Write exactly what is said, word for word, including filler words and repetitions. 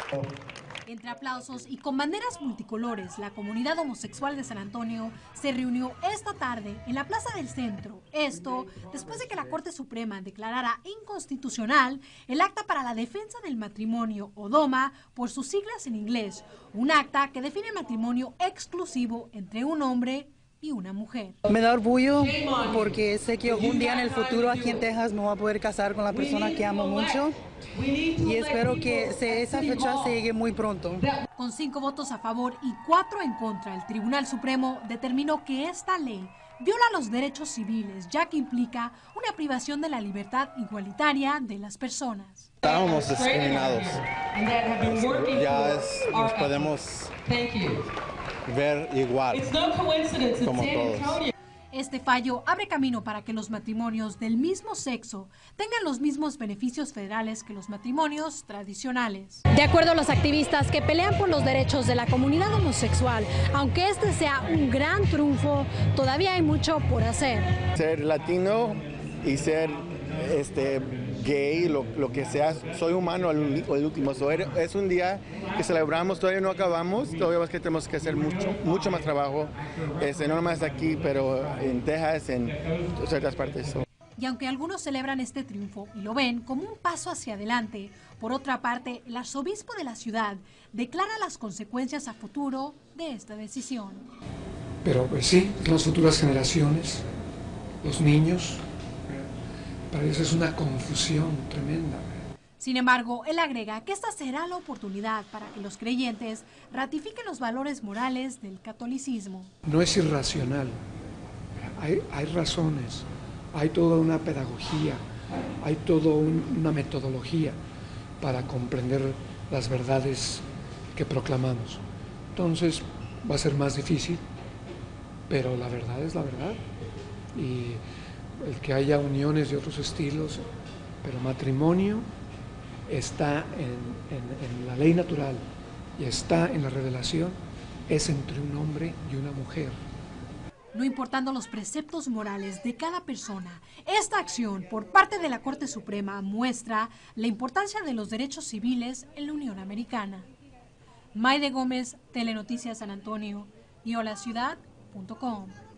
Entre aplausos y con banderas multicolores, la comunidad homosexual de San Antonio se reunió esta tarde en la Plaza del Centro. Esto después de que la Corte Suprema declarara inconstitucional el Acta para la Defensa del Matrimonio, o DOMA, por sus siglas en inglés, un acta que define el matrimonio exclusivo entre un hombre y una mujer. Me da orgullo porque sé que un día en el futuro aquí en Texas me voy a poder casar con la persona que amo mucho y espero que se, esa fecha se llegue muy pronto. Con cinco votos a favor y cuatro en contra, el Tribunal Supremo determinó que esta ley viola los derechos civiles, ya que implica una privación de la libertad igualitaria de las personas. Estábamos discriminados. Ya es, nos podemos ver igual como todos. Este fallo abre camino para que los matrimonios del mismo sexo tengan los mismos beneficios federales que los matrimonios tradicionales. De acuerdo a los activistas que pelean por los derechos de la comunidad homosexual, aunque este sea un gran triunfo, todavía hay mucho por hacer. Ser latino y ser este, gay, lo, lo que sea, soy humano el, el último. So, es un día que celebramos, todavía no acabamos, todavía es que tenemos que hacer mucho, mucho más trabajo, este, no nomás aquí, pero en Texas, en ciertas partes. So. Y aunque algunos celebran este triunfo y lo ven como un paso hacia adelante, por otra parte, el arzobispo de la ciudad declara las consecuencias a futuro de esta decisión. Pero pues sí, las futuras generaciones, los niños, para eso es una confusión tremenda. Sin embargo, él agrega que esta será la oportunidad para que los creyentes ratifiquen los valores morales del catolicismo. No es irracional, hay, hay razones, hay toda una pedagogía, hay toda un, una metodología para comprender las verdades que proclamamos. Entonces va a ser más difícil, pero la verdad es la verdad. Y el que haya uniones de otros estilos, pero matrimonio está en, en, en la ley natural y está en la revelación, es entre un hombre y una mujer. No importando los preceptos morales de cada persona, esta acción por parte de la Corte Suprema muestra la importancia de los derechos civiles en la Unión Americana. Maide Gómez, Telenoticias San Antonio y hola ciudad punto com.